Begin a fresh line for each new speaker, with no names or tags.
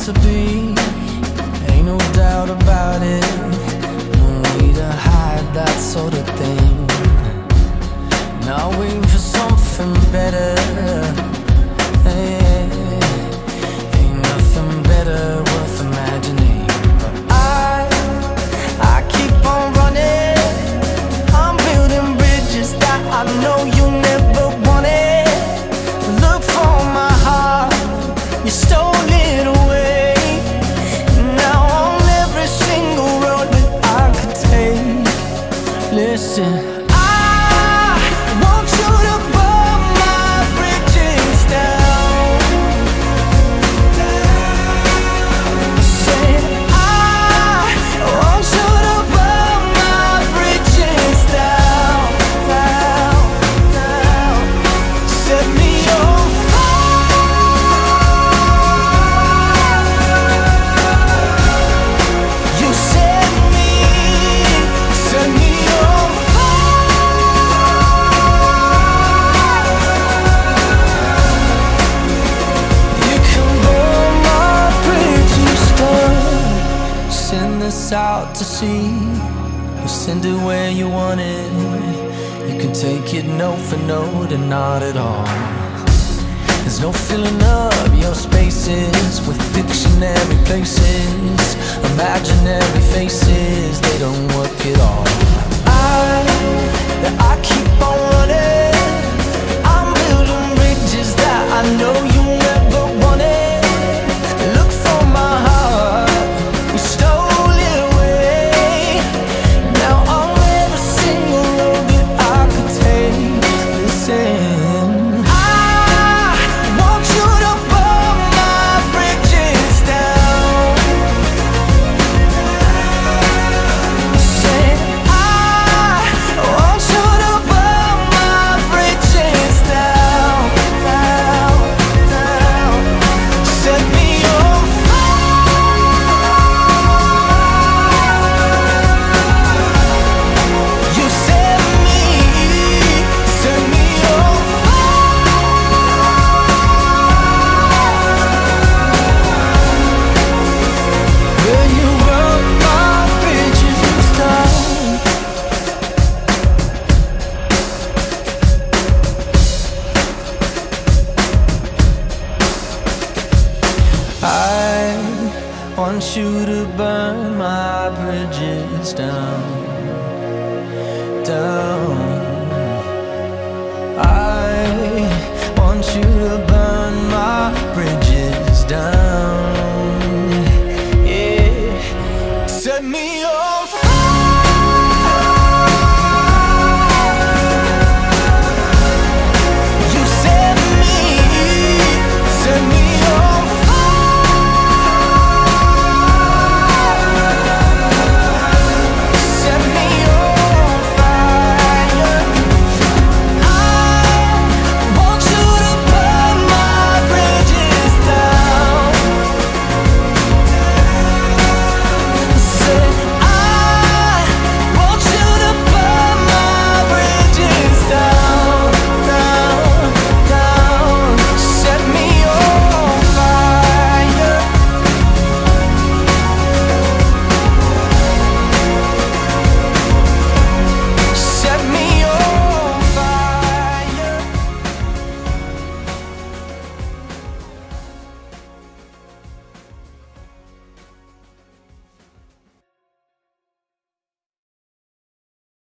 to be, ain't no doubt about it. No way to hide that sort of thing. Now waiting for something better. Hey, ain't nothing better worth imagining. But I keep on running. I'm building bridges that I know you never wanted. Look for my heart, you stole it away. Now on every single road that I could take, listen, out to sea, we'll send it where you want it. You can take it note for note and not at all. There's no filling up your spaces with dictionary places, imaginary faces, they don't work at all. I keep on running. I'm building bridges that I know you never wanted. Look for my heart, we stole. I want you to burn my bridges down, down. I want you to